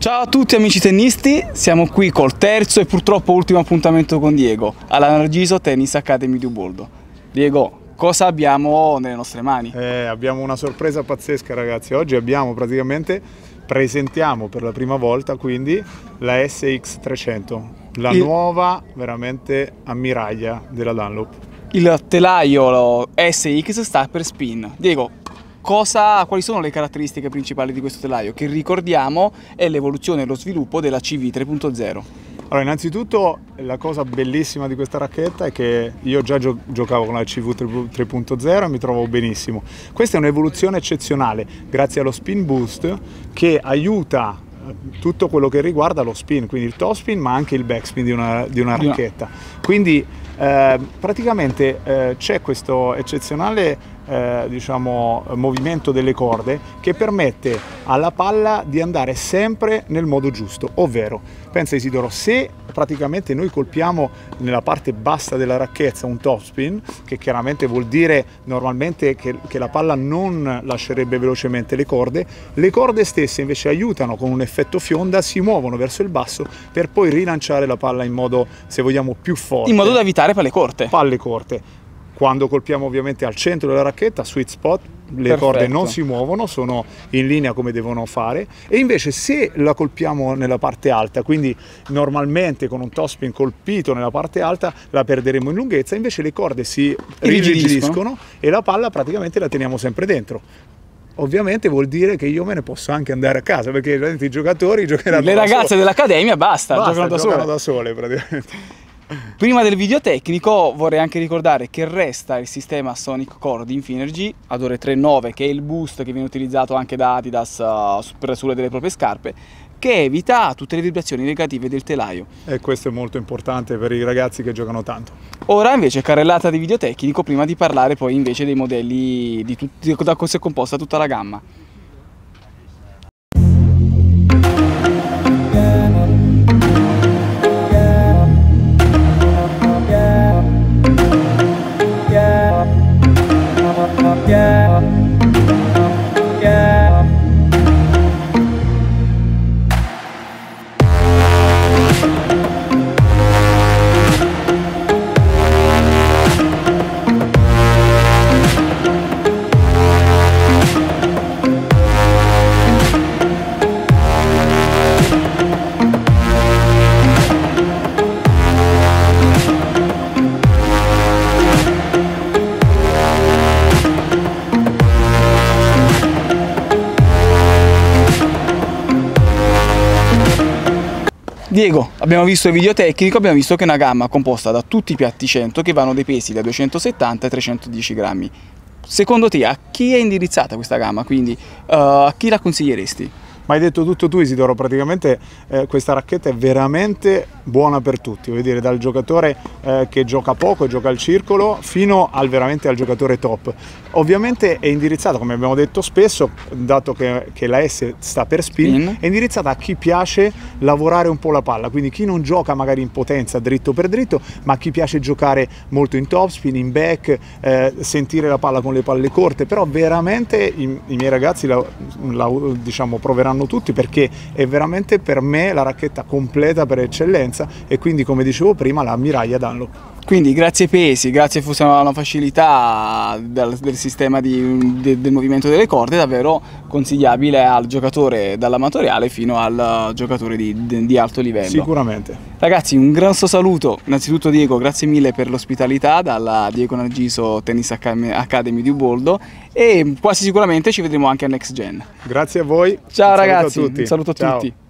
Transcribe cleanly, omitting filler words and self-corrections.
Ciao a tutti amici tennisti, siamo qui col terzo e purtroppo ultimo appuntamento con Diego alla Nargiso Tennis Academy di Uboldo. Diego, cosa abbiamo nelle nostre mani? Abbiamo una sorpresa pazzesca ragazzi, oggi presentiamo per la prima volta quindi la SX300, la nuova veramente ammiraglia della Dunlop. Il telaio SX sta per spin. Diego, quali sono le caratteristiche principali di questo telaio? Che ricordiamo è l'evoluzione e lo sviluppo della CV 3.0. Allora, innanzitutto la cosa bellissima di questa racchetta è che io già giocavo con la CV 3.0 e mi trovo benissimo. Questa è un'evoluzione eccezionale grazie allo spin boost che aiuta tutto quello che riguarda lo spin, quindi il topspin ma anche il backspin di una racchetta. Quindi praticamente c'è questo eccezionale movimento delle corde che permette alla palla di andare sempre nel modo giusto, ovvero, pensa Isidoro, se praticamente noi colpiamo nella parte bassa della racchezza un topspin, che chiaramente vuol dire normalmente che la palla non lascerebbe velocemente le corde stesse invece aiutano con un effetto fionda, si muovono verso il basso per poi rilanciare la palla in modo, se vogliamo, più forte. In modo da evitare palle corte. Palle corte. Quando colpiamo ovviamente al centro della racchetta, sweet spot, le corde non si muovono, sono in linea come devono fare, e invece se la colpiamo nella parte alta, quindi normalmente con un topspin colpito nella parte alta la perderemo in lunghezza, invece le corde si rigidiscono e la palla praticamente la teniamo sempre dentro. Ovviamente vuol dire che io me ne posso anche andare a casa, perché i giocatori giocheranno le ragazze dell'accademia giocano da sole praticamente. Prima del video tecnico vorrei anche ricordare che resta il sistema Sonic Core di Infinergy Adore 3.9, che è il boost che viene utilizzato anche da Adidas per la suola delle proprie scarpe, che evita tutte le vibrazioni negative del telaio. E questo è molto importante per i ragazzi che giocano tanto. Ora invece carrellata di video tecnico prima di parlare poi invece dei modelli, da cosa è composta tutta la gamma. Diego, abbiamo visto il video tecnico, abbiamo visto che è una gamma composta da tutti i piatti 100 che vanno dai pesi da 270 ai 310 grammi. Secondo te a chi è indirizzata questa gamma? Quindi a chi la consiglieresti? Ma hai detto tutto tu Isidoro, praticamente questa racchetta è veramente buona per tutti, vuol dire dal giocatore che gioca poco e gioca al circolo fino veramente al giocatore top. Ovviamente è indirizzata, come abbiamo detto spesso, dato che la S sta per spin, è indirizzata a chi piace lavorare un po' la palla, quindi chi non gioca magari in potenza dritto per dritto, ma chi piace giocare molto in topspin, in back, sentire la palla con le palle corte, però veramente i miei ragazzi diciamo proveranno tutti, perché è veramente per me la racchetta completa per eccellenza e quindi, come dicevo prima, la ammiraglia Dunlop. Quindi grazie ai pesi, grazie forse a una facilità del sistema del movimento delle corde, davvero consigliabile al giocatore dall'amatoriale fino al giocatore di alto livello. Sicuramente. Ragazzi, un grosso saluto, innanzitutto Diego, grazie mille per l'ospitalità dalla Diego Nargiso Tennis Academy di Uboldo, e quasi sicuramente ci vedremo anche al Next Gen. Grazie a voi. Ciao ragazzi, un saluto a tutti.